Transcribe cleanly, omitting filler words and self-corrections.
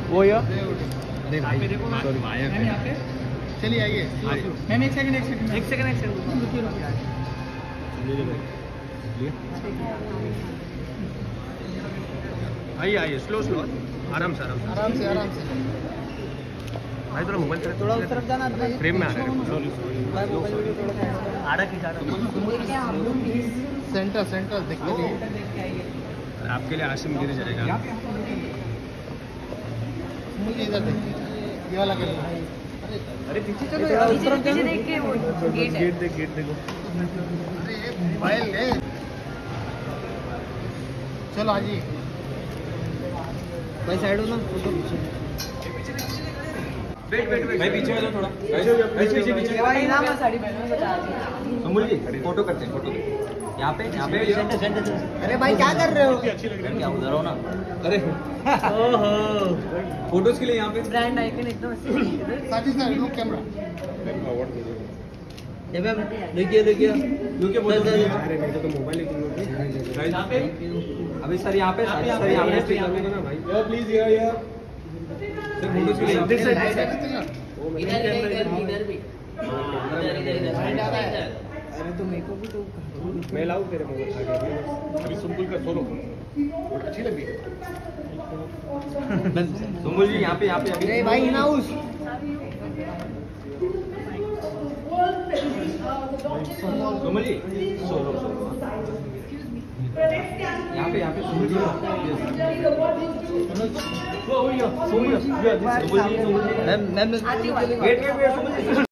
वो या अरे भाई सॉरी यहाँ पे चलिए आइए मैम एक सेकंड आइए आइए स्लो स्लो आराम से भाई थोड़ा मोबाइल थोड़ा उस तरफ जाना फ्रेम में आ रहा है सेंटर देखिए आपके लिए आसिम गिर जाएगा मुझे इधर देखिए ये वाला कर अरे पीछे चलो यार उस तरफ पीछे देख के वो गेट देखो अरे ये मोबाइल है चलो आजी भाई साइड हो ना फोटो वेट भाई पीछे हो जाओ थोड़ा पीछे भाई ना मैं साड़ी पहनूं बता दी अमूल जी फोटो करते हैं फोटो यहाँ पे सेंटर अरे भाई क्या कर रहे हो क्या उधर हो ना अरे ओहो फोटोज के लिए यहाँ पे ब्रांड आइकन एकदम साथी सर लुक कैमरा ये मैम लुकिए फोटो अरे मेरे तो मोबाइल यहाँ पे अभी सर यहाँ पे सर यहाँ पे ना भाई प्लीज यार सर फोटोज के लिए इधर भी अरे तो मेरे को भी तो मैं लाऊं तेरे मोबाइल अभी सुम्बुल का सोलो बहुत अच्छी लगी सुम्बुल जी यहाँ पे अरे भाई in house Sumbul ji solo यहाँ पे सुम्बुल जी मैम आती वाली वेट